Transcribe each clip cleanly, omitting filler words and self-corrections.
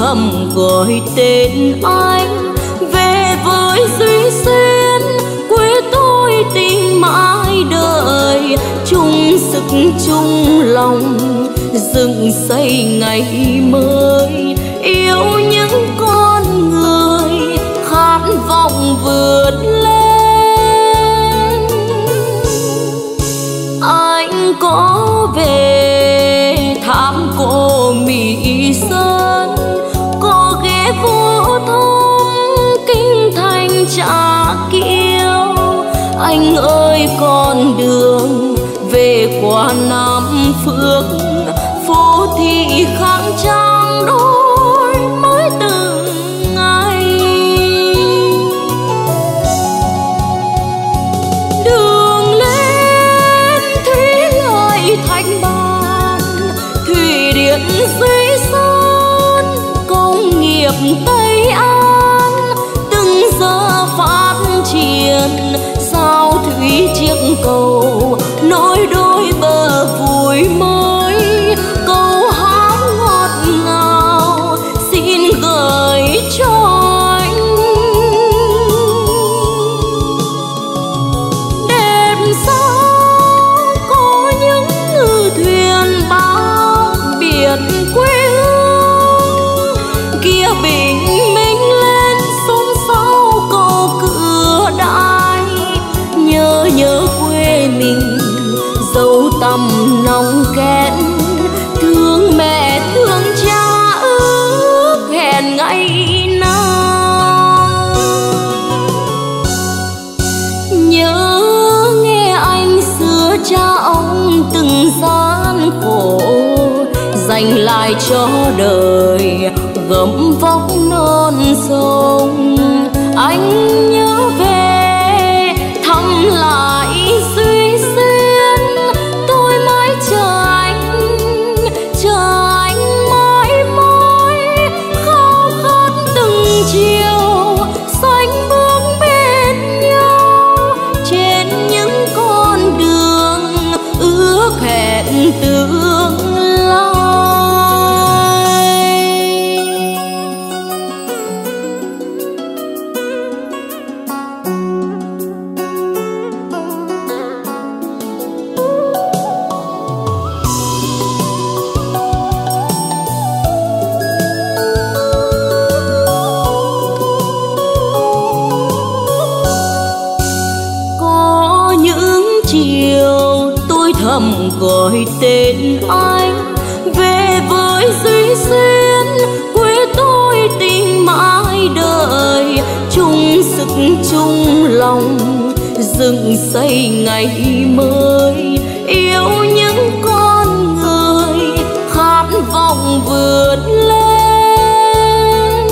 thầm gọi tên anh về với Duy Xuyên, quê tôi tình mãi đời, chung sức chung lòng dựng xây ngày mới, yêu những con người khát vọng vượt lên. Anh có về thăm cô Mỹ Sơn, có ghé Vô Thông kinh thành Trà Kiêu. Anh ơi con đường về qua Nam Phước, phố thị khang trang đôi mới từng ngày. Đường lên thủy lợi Thanh Bàn, thủy điện Duy Sơn, công nghiệp Tây An từng giờ phát triển, sao thủy chiếc cầu nối đôi bờ vui mới. Câu hát ngọt ngào xin gửi cho anh, đêm sao có những ngư thuyền bao biển quê hương, kia bình minh lên xôn xao cầu cửa đài. Nhớ quê mình dấu tăm nồng kén, thương mẹ thương cha ước hẹn ngày nào. Nhớ nghe anh xưa cha ông từng gian khổ, dành lại cho đời gấm vóc non sông. Anh nhớ về thăm lại Duy Xuyên, tôi mãi chờ anh mãi mãi khao khát từng chiều xanh bước bên nhau trên những con đường ước hẹn tương lai. Thầm gọi tên anh về với Duy Xuyên, quê tôi tình mãi đời, chung sức chung lòng dựng xây ngày mới, yêu những con người khát vọng vượt lên.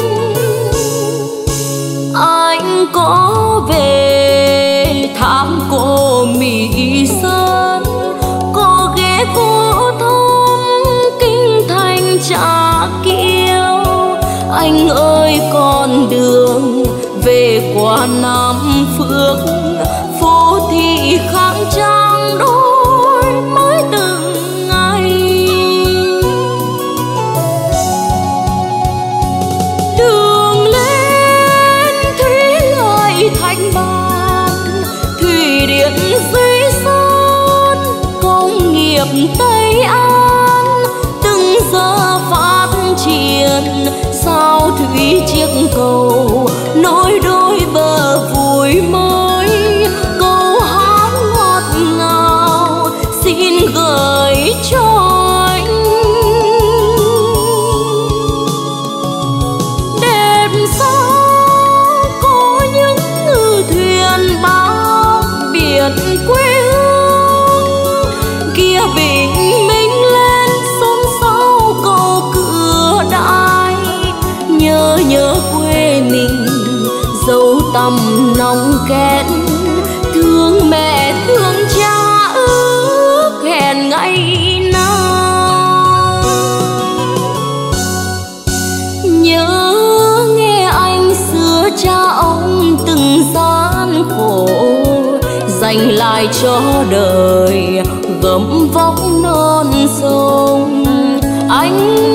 Anh có về thăm cô Mỹ Sơn, có ghé Vô Thông kinh thành Trà Kiêu. Anh ơi con đường về qua Nam Phước, phố thị khang trang đôi mới từng ngày. Đường lên thủy lợi Thanh Bàn, thủy điện Duy Sơn, công nghiệp Tây An từng giờ phát triển, sao thủy chiếc cầu nối đôi bờ vui mới. Câu hát ngọt ngào xin gửi cho anh, đêm sao có những ngư thuyền bao biển quê hương, kia bình minh lên xôn xao cầu cửa đài. Nhớ quê mình dấu tăm nồng kén, thương mẹ thương cha ước hẹn ngày nào. Nhớ nghe anh xưa cha ông từng gian khổ, dành lại cho đời gấm vóc non sông. Anh